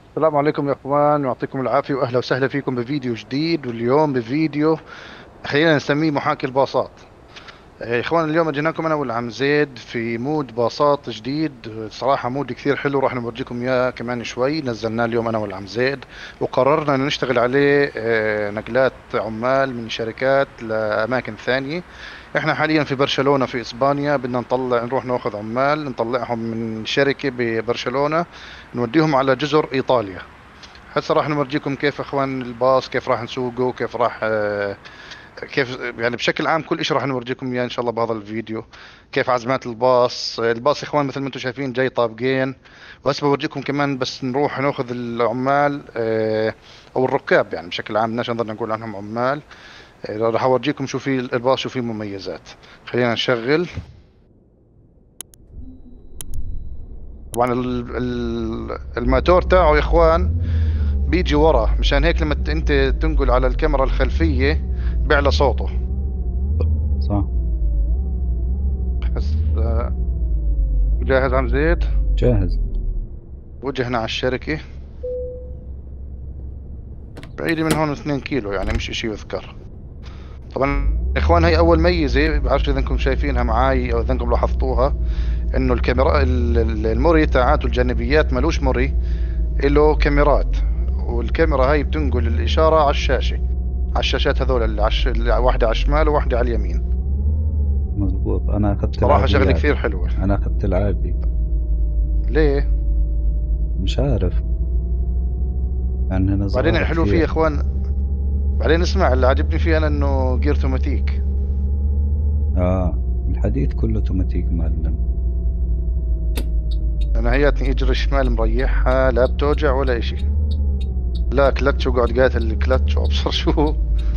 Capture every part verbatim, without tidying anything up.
السلام عليكم يا اخوان، يعطيكم العافية واهلا وسهلا فيكم بفيديو جديد. واليوم بفيديو خلينا نسميه محاكي الباصات. يا اخوان، اليوم اجيناكم انا والعم زيد في مود باصات جديد. صراحة مود كثير حلو، راح نورجيكم اياه كمان شوي. نزلناه اليوم انا والعم زيد وقررنا انه نشتغل عليه آه، نقلات عمال من شركات لاماكن ثانية. احنا حاليا في برشلونة في اسبانيا، بدنا نطلع نروح ناخذ عمال نطلعهم من شركة ببرشلونة نوديهم على جزر ايطاليا. هسه راح نورجيكم كيف اخوان الباص، كيف راح نسوقه، كيف راح آه، كيف يعني بشكل عام كل شيء راح نورجيكم اياه ان شاء الله بهذا الفيديو. كيف عزمات الباص الباص يا اخوان مثل ما انتم شايفين جاي طابقين. وهسه بورجيكم كمان بس نروح ناخذ العمال آه، او الركاب، يعني بشكل عام بدناش نضلنا نقول عنهم عمال. آه، راح اورجيكم شو في الباص، شو فيه مميزات. خلينا نشغل. طبعا ال- ال- الماتور تاعه يا اخوان بيجي ورا، مشان هيك لما انت تنقل على الكاميرا الخلفية بيعلى صوته. صح. هسه جاهز عم زيد؟ جاهز. وجهنا على الشركة، بعيدة من هون اثنين كيلو، يعني مش اشي يذكر. طبعا يا اخوان هي اول ميزة، بعرفش اذا انكم شايفينها معاي او اذا انكم لاحظتوها، انه الكاميرا ال- ال- المري تاعات والجانبيات ملوش مري، له كاميرات. والكاميرا هاي بتنقل الاشارة على الشاشة، على الشاشات هذول اللي عش... اللي واحدة على الشمال وواحدة على اليمين. مزبوط، انا اخذت صراحة شغلة العاديات. كثير حلوة. انا اخذت العادي. ليه؟ مش عارف، يعني هنا بعدين صغار الحلو فيه يا كثير. اخوان، بعدين اسمع اللي عجبني فيه انا انه جير اوتوماتيك. اه، الحديد كله اوتوماتيك معلم. انا هياتني اجري شمال مريحها، لا بتوجع ولا اشي. لا كلتش وقعد قاتل الكلتش وابصر شو.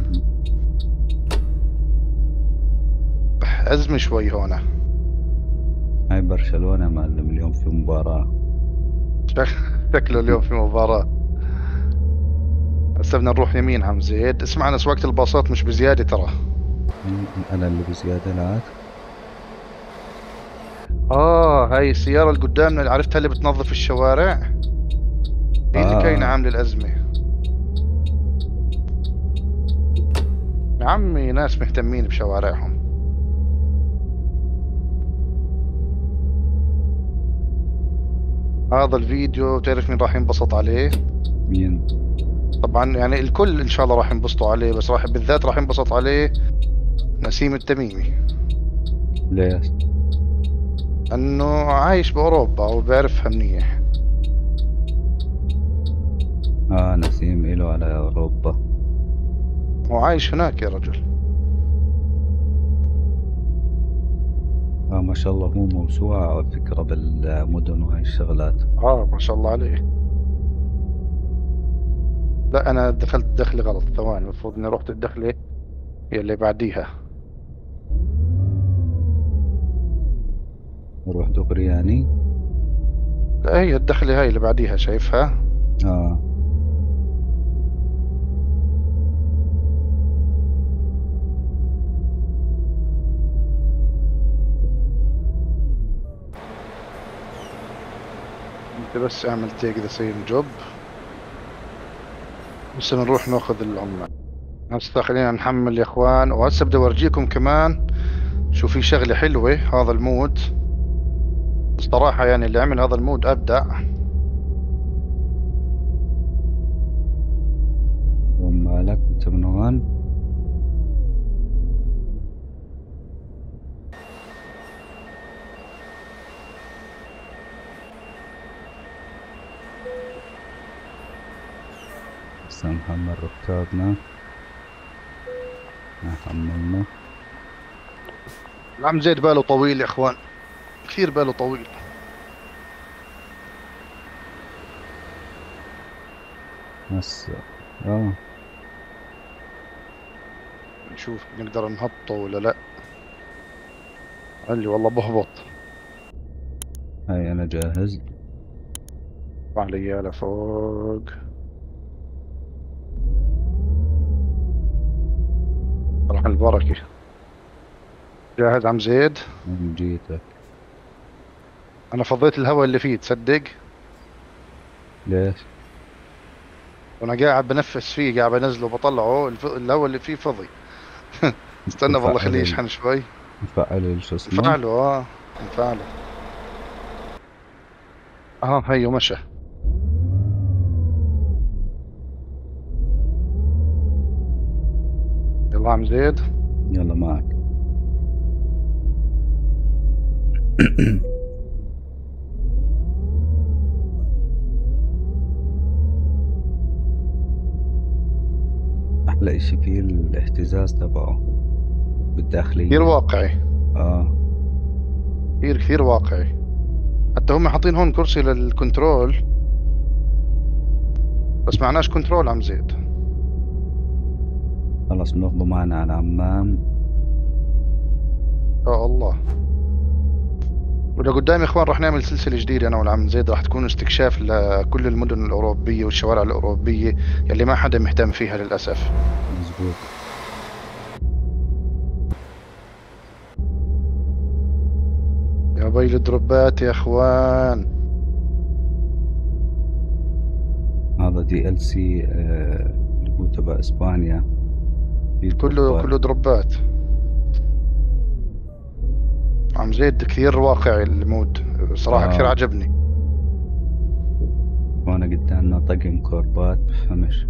ازمة شوي هون. هاي برشلونة معلم، اليوم في مباراة. شكله اليوم في مباراة. هسه بدنا نروح يمين عم زيد. اسمع انا سواقة الباصات مش بزيادة ترى. انا اللي بزيادة لك. اه هاي السيارة اللي قدامنا اللي عرفتها اللي بتنظف الشوارع، اه هي اللي كاينة اه. عاملة الأزمة. يا عمي ناس مهتمين بشوارعهم. هذا الفيديو تعرف مين راح ينبسط عليه؟ مين؟ طبعا يعني الكل ان شاء الله راح ينبسطوا عليه، بس راح بالذات راح ينبسط عليه نسيم التميمي. ليش؟ انه عايش باوروبا وبيعرفها منيح. اه، نسيم إله على اوروبا. هو عايش هناك يا رجل. اه، ما شاء الله، هو موسوعة على فكرة بالمدن وهاي الشغلات. اه ما شاء الله عليه. لا انا دخلت دخلة غلط، ثواني، المفروض اني رحت الدخلة هي اللي بعديها. نروح دغري يعني. لا هي الدخلة هاي اللي بعديها، شايفها؟ اه. انت بس اعمل تيك ذا سيم جوب. هسه بنروح ناخذ العمال. هسه خلينا نحمل يا اخوان، وهسه بدي اورجيكم كمان شو في شغلة حلوة. هذا المود الصراحة يعني اللي عمل هذا المود ابدع. وين مالك انت من هون؟ هسه نحمل ركابنا. حملنا. العم زيد باله طويل يا اخوان، كثير باله طويل. هسه. اه. نشوف نقدر نهبطه ولا لا. قال لي والله بهبط. هاي انا جاهز. ارفع لي لفوق. راح البركة. جاهز عم زيد؟ من جيتك. انا فضيت الهواء اللي فيه تصدق. ليش؟ وانا قاعد بنفس فيه، قاعد بنزله وبطلعه، الف... الاول اللي فيه فضي. استنى والله مفعل خليه ال... يشحن شوي. مفعل ال- شو اسمه. نفعله اه، نفعله. اه هيو مشى. يلا عم زيد. يلا معك. أحلى إشي فيه الاهتزاز تبعه كثير بالداخلية. واقعي، آه. كثير كثير واقعي. حتى هم حاطين هون كرسي للكنترول، بس معناش كنترول عم زيد. خلص بناخده معنا على عمان. يا الله. ولقدام يا اخوان راح نعمل سلسلة جديدة انا والعم زيد، راح تكون استكشاف لكل المدن الاوروبية والشوارع الاوروبية يلي ما حدا مهتم فيها للاسف. مزبوط. يا ويل الدروبات يا اخوان. هذا دي ال سي اللي هو تبع اسبانيا. في كله دروبات. كله دروبات. عم زيد كثير واقعي المود، صراحة كثير اه، عجبني. وانا قدامنا طقم كوربات بفهمش.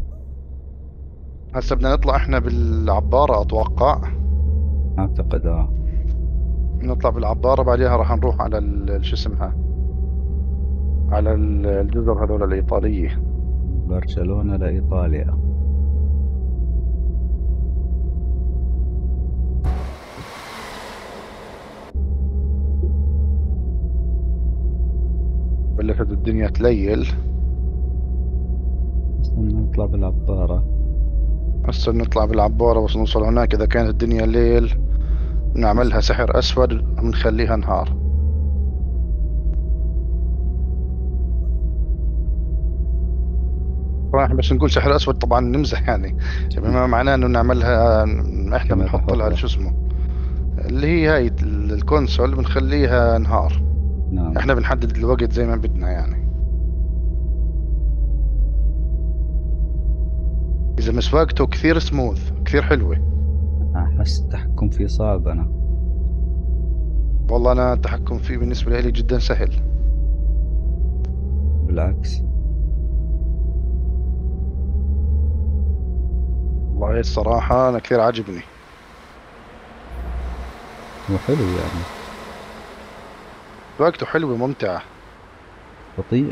هسا بدنا نطلع احنا بالعبارة اتوقع. اعتقد اه. نطلع بالعبارة بعدها راح نروح على ال- شو اسمها، على ال- الجزر هذول الإيطالية. برشلونة لايطاليا. بلشت الدنيا تليل. بدنا نطلع بالعبارة. هسا نطلع بالعبارة بس نوصل هناك، إذا كانت الدنيا ليل بس نعملها سحر أسود ونخليها نهار. طبعا احنا بس نقول سحر أسود طبعا نمزح يعني، يعني ما معناه إنه نعملها، احنا كاميرا بنحط لها حرة. شو اسمه، اللي هي هاي ال- الكونسول بنخليها نهار. نعم. احنا بنحدد الوقت زي ما بدنا يعني. إذا مسواقته كثير سموث كثير حلوة. احس التحكم فيه صعب انا. والله أنا التحكم فيه بالنسبة لي جدا سهل. بالعكس. والله الصراحة أنا كثير عاجبني. هو حلو يعني. وقته حلوة ممتعة. بطيء.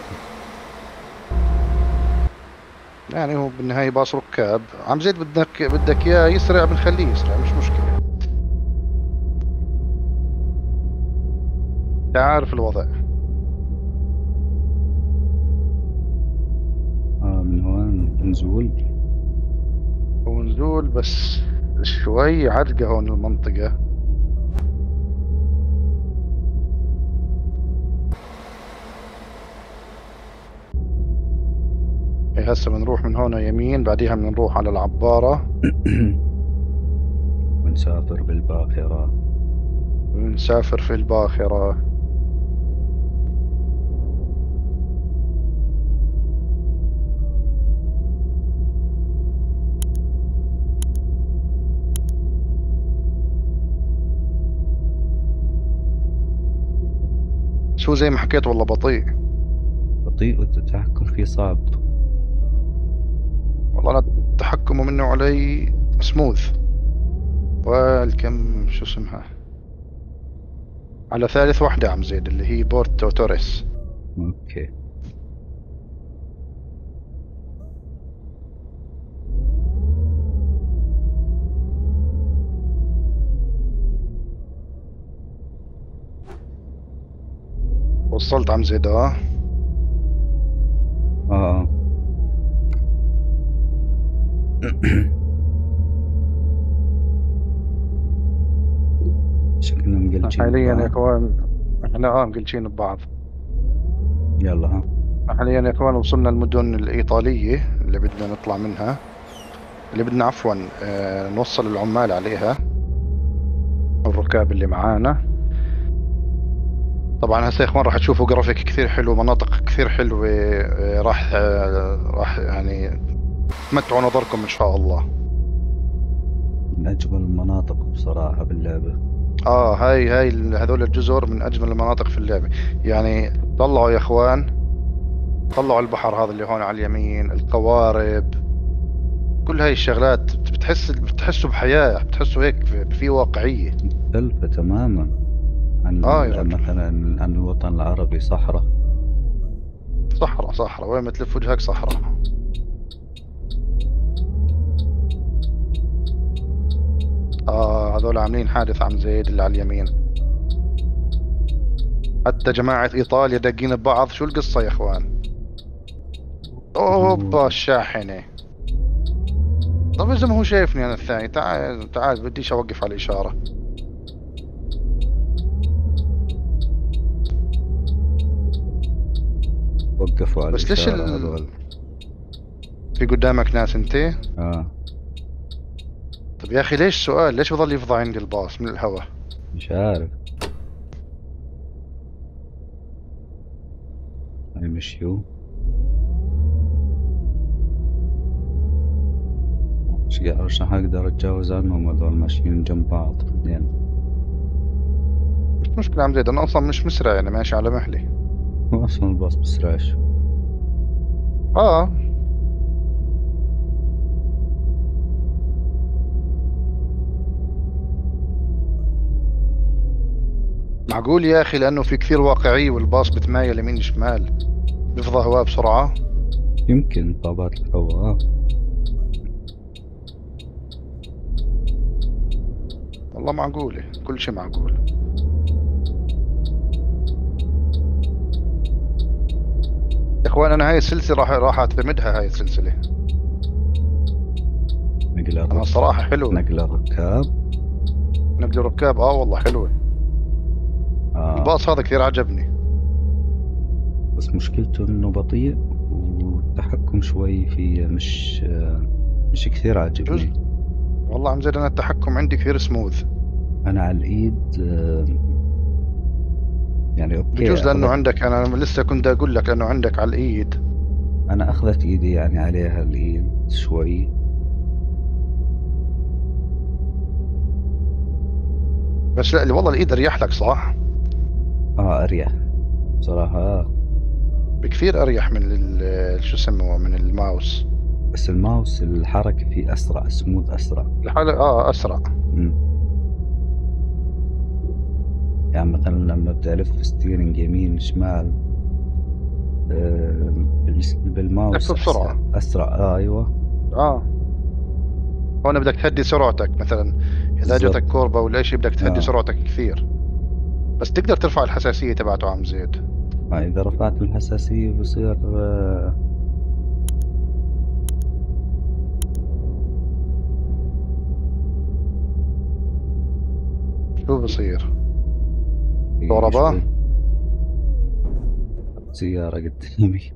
يعني هو بالنهاية باص ركاب عم زيد، بدك بدك إياه يسرع بنخليه يسرع مش مشكلة. أنت عارف الوضع. اه، من هون نزول. ونزول بس شوي عرقة هون المنطقة. إيه هسه بنروح من هون يمين، بعديها بنروح على العبارة. ونسافر بالباخرة. ونسافر في الباخرة. شو زي ما حكيت والله بطيء. بطيء والتحكم فيه صعب. والله أنا التحكم منه علي سموث. والكم شو اسمها، على ثالث واحدة عم زيد اللي هي بورتو توريس. اوكي. وصلت عم زيد اه. اه. شكلنا مقلشين حاليا يا ببعض. اخوان احنا اه مقلشين ببعض. يلا ها. حاليا يا اخوان وصلنا المدن الايطالية اللي بدنا نطلع منها، اللي بدنا عفوا آه نوصل العمال عليها، الركاب اللي معانا. طبعا هسه يا اخوان راح تشوفوا جرافيك كثير حلو، مناطق كثير حلوة، آه، راح آه، راح يعني تمتعوا نظركم ان شاء الله. من أجمل المناطق بصراحة باللعبة. اه هاي هاي ال- هذول الجزر من اجمل المناطق في اللعبة. يعني طلعوا يا اخوان، طلعوا البحر هذا اللي هون على اليمين، القوارب، كل هاي الشغلات بتحس بتحسوا بحياة، بتحسوا هيك في في واقعية. مختلفة تماما عن اه يا ال- رجل، مثلا عن الوطن العربي، صحراء. صحراء صحراء، وين ما تلف وجهك صحراء. اه هذول عاملين حادث عم زيد اللي على اليمين. حتى جماعة ايطاليا داقين ببعض، شو القصة يا اخوان؟ اوبا الشاحنة. طب اذا ما هو شايفني انا الثاني، تعال تعال بديش اوقف على الاشارة. وقفوا على بس ليش الإشارة ال... هذول. في قدامك ناس انت؟ آه. طب يا اخي ليش سؤال، ليش بضل يفضى عندي الباص من الهواء؟ مش عارف. هاي مشيوا. مش قا- مش راح أقدر أتجاوز عنهم، هذول ماشيين جنب بعض يعني. مش مشكلة عم زيد، انا اصلا مش مسرع يعني، ماشي على مهلي. هو أصلا الباص بسرعش. اه معقول يا اخي، لانه في كثير واقعية والباص بتمايل يمين شمال، بيفضى هواء بسرعة. يمكن طابات الهواء. آه. والله معقولة، كل شيء معقول. يا اخوان انا هاي السلسلة راح راح اعتمدها، هاي السلسلة نقل انا الركاب. الصراحة حلوة. نقل الركاب. نقل الركاب اه والله حلوة. آه. الباص هذا كثير عجبني. بس مشكلته إنه بطيء، والتحكم شوي فيه مش آه مش كثير جزء، عاجبني. والله عم زيد انا التحكم عندي كثير سموث. أنا على الإيد آه يعني أوكي بجوز لانه أخذت. عندك، انا لسه كنت اقول لك لانه عندك على الايد. أنا أخذت إيدي يعني عليها الإيد شوي. بس لا والله الايد اريح لك صح؟ آه أريح بصراحة. آه. بكثير اريح من ال- شو اسمه، من الماوس. بس الماوس الحركة فيه أسرع، سموث أسرع. الحالة اه اسرع. مم. يعني مثلا لما بتلف ستيرنج يمين شمال، آه بال- لف بالماوس أحسن بسرعة. أسرع. آه أيوة. اه هون بدك تهدي سرعتك مثلا، اذا جتك بالضبط. كوربة ولا شيء بدك تهدي آه. سرعتك كثير. بس تقدر ترفع الحساسية تبعته عم زيد. ما إذا رفعت الحساسية بصير آه شو بصير؟ دقيقة كهرباء. شوي. سيارة قدامي.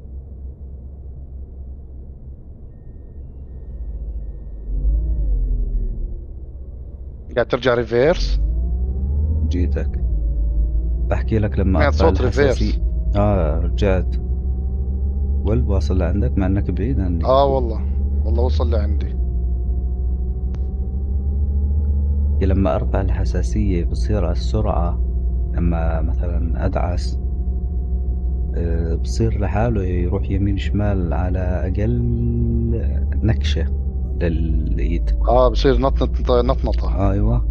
قاعد ترجع ريفيرس. جيتك. بحكي لك لما سمعت أرفع صوت الحساسية. ريفيرس. آه رجعت. والواصل لعندك مع إنك بعيد عني. اه والله، والله وصل لعندي. لما أرفع الحساسية بصير السرعة، لما مثلا أدعس آه، بصير لحاله يروح يمين شمال على أقل نكشة للإيد. اه بصير نطنط نطنطة. آه أيوة.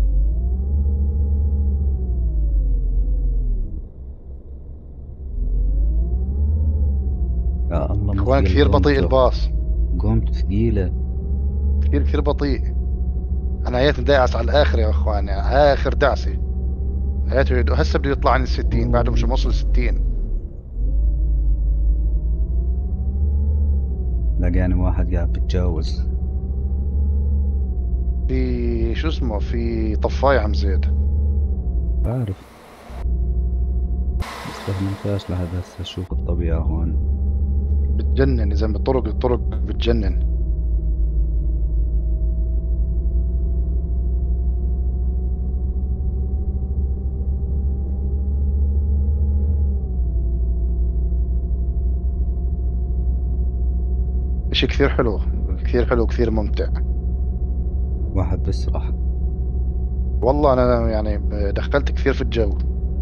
يا الله اخوان مثقل كثير بطيء قومته. الباص، قومته ثقيلة. كثير كثير بطيء. انا هيت داعس على الاخر يا اخوان، يعني اخر دعسة. هيت هسه بده يطلع عن الستين، بعده مش موصل ستين. لقاني واحد قاعد بتجاوز. في شو اسمه، في طفاية عم زيد. بعرف. استخدمتهاش لحد هسه، أشوف الطبيعة هون. بتجنن اذا بالطرق، الطرق بتجنن. اشي كثير حلو، كثير حلو، كثير ممتع. واحد بس راح. والله انا يعني دخلت كثير في الجو.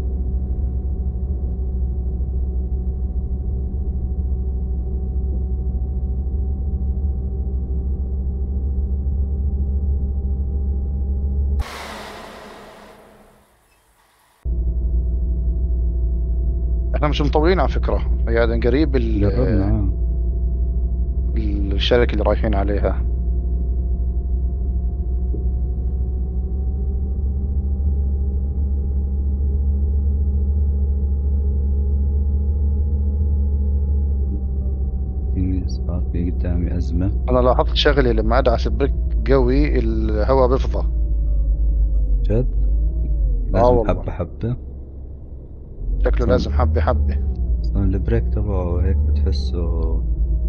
احنا مش مطولين على فكرة، يعني قريب جربنا ال- آه. الشركة اللي رايحين عليها. في صار في قدامي أزمة. انا لاحظت شغلي لما ادعس بريك قوي الهواء بفضى. جد اه لازم والله، حبة حبة. شكله أصلا لازم حبة حبة. أصلا البريك تبعه هيك بتحسه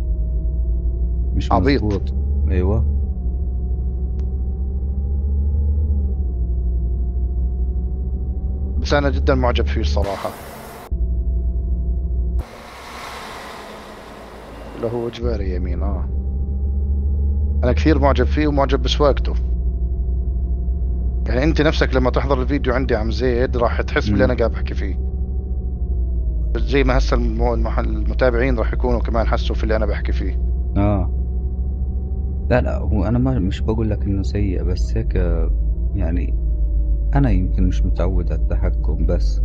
مش عبيط. مزبوط. أيوة. بس انا جدا معجب فيه الصراحة. اللي هو اجباري يمين، اه. انا كثير معجب فيه ومعجب بسواقته. يعني انت نفسك لما تحضر الفيديو عندي عم زيد راح تحس باللي انا أمم. قاعد بحكي فيه. زي ما هسه الم- المح- المتابعين راح يكونوا كمان حسوا في اللي انا بحكي فيه. آه. لا لا، هو أنا ما مش بقول لك إنه سيء، بس هيك يعني أنا يمكن مش متعود على التحكم بس.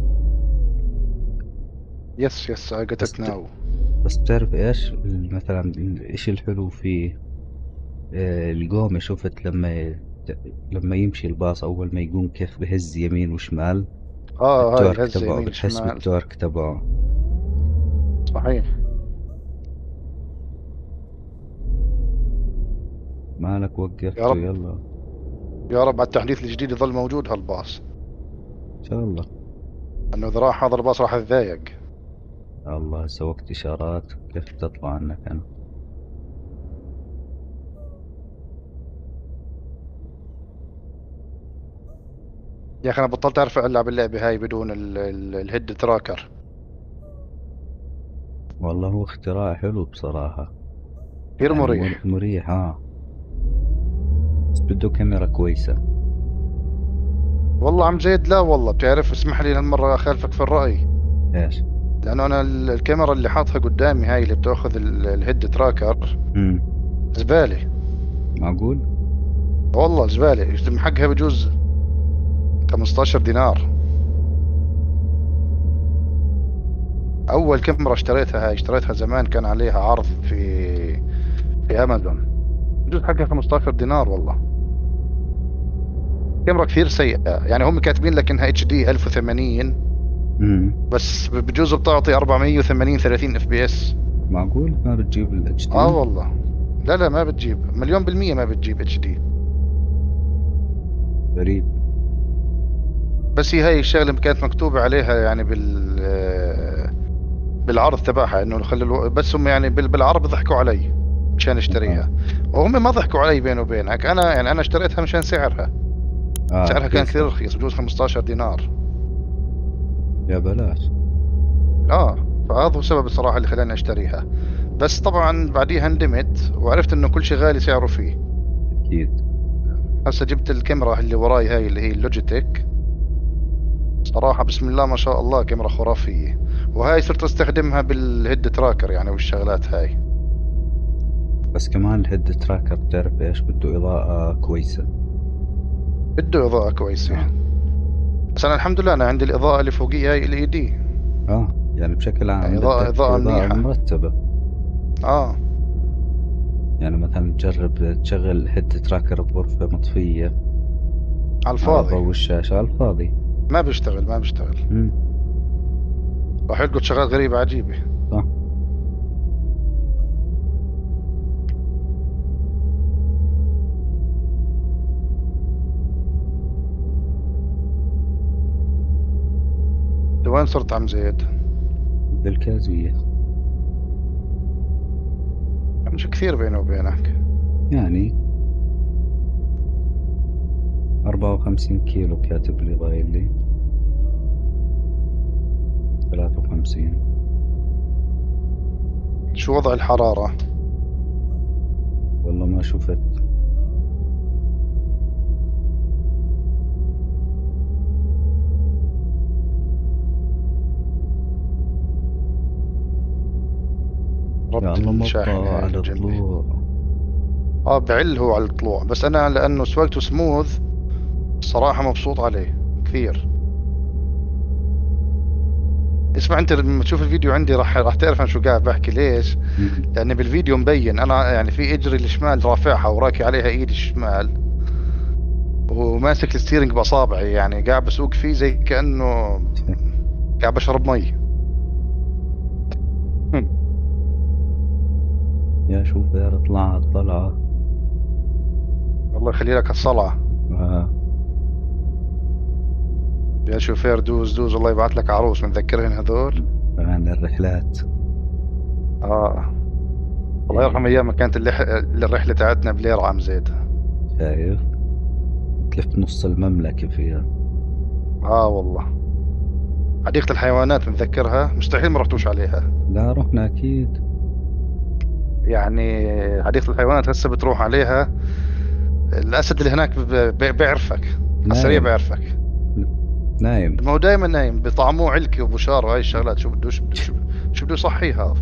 يس يس I got بس it now. بس بتعرف إيش مثلا الإشي الحلو فيه؟ آه، القومة. شفت لما ي- لما يمشي الباص أول ما يقوم كيف بهز يمين وشمال؟ اه هاي التورك الهزة تبعه يمين بتحس شمال. بالتورك تبعه. صحيح. مالك يا وقفته؟ رب، يلا. يا رب على التحديث الجديد يظل موجود هالباص. إن شاء الله. انه اذا راح هذا الباص راح اتضايق. الله سوقت إشارات كيف تطلع عنك أنا. يا اخي انا بطلت اعرف العب اللعبة هاي بدون ال- ال- الهيد تراكر. والله هو اختراع حلو بصراحة. كثير يعني مر- مريح. مريح اه. بس بده كاميرا كويسة. والله عم زيد، لا والله بتعرف، اسمح لي هالمرة اخالفك في الرأي. ايش؟ لانه انا ال- الكاميرا اللي حاطها قدامي هاي اللي بتاخذ ال- الهيد تراكر امم. زبالة. معقول؟ والله زبالة، حقها بجوز خمستاشر دينار. اول كاميرا اشتريتها هاي اشتريتها زمان، كان عليها عرض في في امازون، بجوز حقها خمستاشر دينار والله. كاميرا كثير سيئة، يعني هم كاتبين لك انها اتش دي ألف وثمانين، امم. بس بجوز بتعطي أربعمية وثمانين ثلاثين اف بي اس. معقول ما بتجيب الاتش اه دي؟ والله. لا لا ما بتجيب، مليون بالمية ما بتجيب اتش دي. غريب. بس هي هاي الشغلة كانت مكتوبة عليها يعني بال بالعرض تبعها انه خلي الو... بس هم يعني بال- بالعرض ضحكوا علي مشان اه. اشتريها. وهم ما ضحكوا علي بيني وبينك، انا يعني انا اشتريتها مشان سعرها. اه سعرها كان كثير رخيصة. رخيص، بجوز خمستاشر دينار. يا بلاش. اه. فهذا هو السبب الصراحة اللي خلاني اشتريها. بس طبعا بعديها ندمت وعرفت انه كل شيء غالي سعره فيه. اكيد. هسه جبت الكاميرا اللي وراي هاي اللي هي اللوجيتك. صراحة بسم الله ما شاء الله كاميرا خرافية. وهاي صرت استخدمها بالهيد تراكر يعني والشغلات هاي. بس كمان الهيد تراكر بتعرف ايش بده؟ اضاءة كويسة. بده اضاءة كويسة. اه. بس انا الحمد لله انا عندي الاضاءة اللي فوقيها هاي ال اي دي. اه يعني بشكل عام يعني اضاءة بدك اضاءة اضاءة منيحة. مرتبة. اه. يعني مثلا تجرب تشغل هيد تراكر بغرفة مطفية على على الفاضي. ضوء الشاشة على الفاضي. ما بيشتغل ما بيشتغل. امم. راح يلقط شغلات غريبة عجيبة. صح. انت وين صرت عم زيد؟ بالكازوية. مش كثير بيني وبينك. يعني أربعة وخمسين كيلو كاتب لي ضايل لي. ثلاثة وخمسين. شو وضع الحرارة؟ والله ما شفت. يا ربط الله الشاحن مطة هاي على اللي جنبي. طلوع. اه بعل هو على الطلوع، بس انا لانه سواقته سموث الصراحة مبسوط عليه كثير. اسمع انت لما تشوف الفيديو عندي راح راح تعرف انا شو قاعد بحكي ليش. مم. لان بالفيديو مبين انا يعني في اجري الشمال رافعها وراكي عليها ايدي الشمال، وماسك الستيرنج باصابعي، يعني قاعد بسوق فيه زي كانه قاعد بشرب مي. يا شوفير اطلع على الطلعة. الله يخلي لك الصلعة. آه. يا شوفير دوز دوز، الله يبعث لك عروس متذكرين هذول. عن الرحلات. اه الله يرحم إيه. ايام ما كانت اللح... الرحلة تاعتنا بليرة عم زيد. شايف، تلف نص المملكة فيها. اه والله. حديقة الحيوانات متذكرها؟ مستحيل ما رحتوش عليها. لا رحنا أكيد. يعني حديقة الحيوانات هسه بتروح عليها، الاسد اللي هناك ب- ب- بيعرفك على السريع، نايم. بيعرفك. نايم. ما هو دائما نايم، بطعموه علكي وبشار وهاي الشغلات، شو بده شو بده شو بده شو بده يصحيه هذا.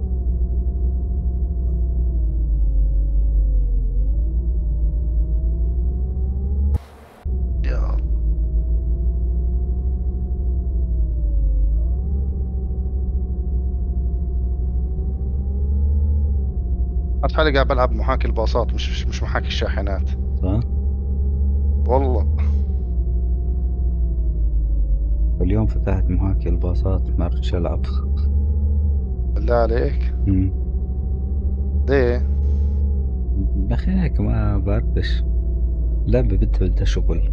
يا الله. حتى حالي قاعد بلعب محاكي الباصات، مش مش مش محاكي الشاحنات. صح. والله. اليوم فتحت محاكي الباصات ما رحتش ألعب. بالله عليك. مم. ليه؟ أخي هيك ما بعرفش، لعبة بدها بدها شغل.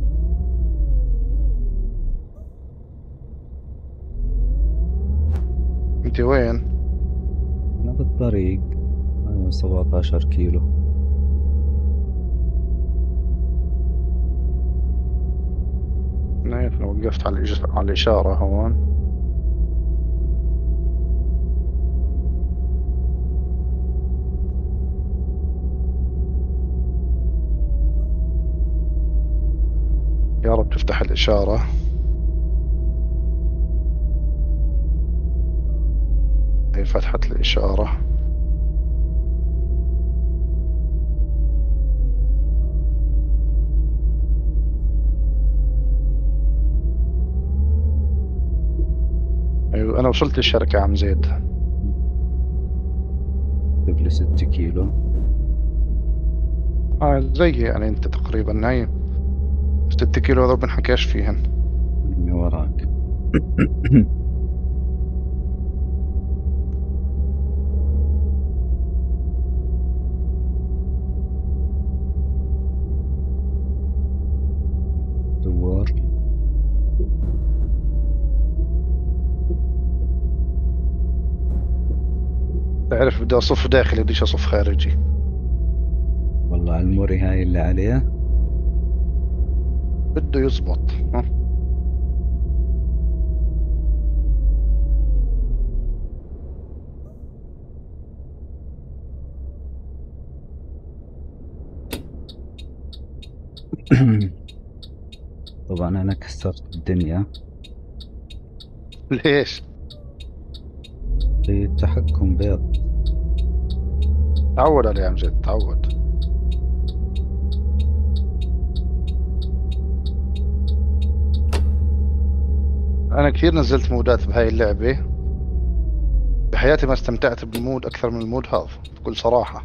انت وين؟ أنا بالطريق. أنا سبعتاشر كيلو. نايف، انا وقفت على الإج- على الاشارة هون. يا رب تفتح الاشارة. هي فتحت الاشارة. ايوه انا وصلت الشركة عم زيد. قبل ست كيلو. اه زي يعني انت تقريبا نايم. ست كيلو هذول بنحكاش فيهن. من وراك. دوار. تعرف بدي اصف داخلي، بديش اصف خارجي. والله على الموري هاي اللي عليها. بده يزبط ها. طبعا أنا كسرت الدنيا ليش؟ في التحكم بيض. تعود عليه يا امجد، تعود. انا كثير نزلت مودات بهاي اللعبة، بحياتي ما استمتعت بمود اكثر من المود هذا بكل صراحة.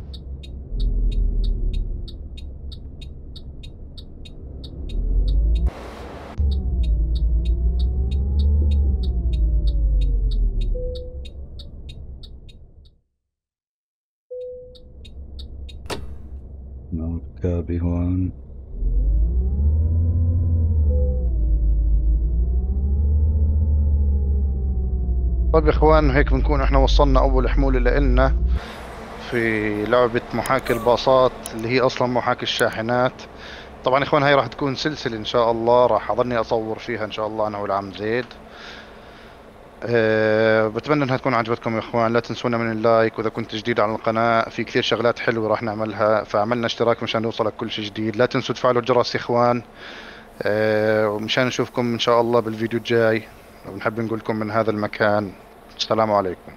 مركبي هون. طيب يا اخوان، هيك بنكون احنا وصلنا اول حمولة لإلنا في لعبة محاكي الباصات اللي هي اصلا محاكي الشاحنات. طبعا يا اخوان هاي راح تكون سلسلة ان شاء الله، راح اظني اصور فيها ان شاء الله انا والعم زيد. أه بتمنى انها تكون عجبتكم يا اخوان. لا تنسونا من اللايك، واذا كنت جديد على القناة في كثير شغلات حلوة راح نعملها، فعملنا اشتراك مشان يوصلك كل شيء جديد. لا تنسوا تفعلوا الجرس يا اخوان، أه ومشان نشوفكم ان شاء الله بالفيديو الجاي. ونحب نقول لكم من هذا المكان السلام عليكم.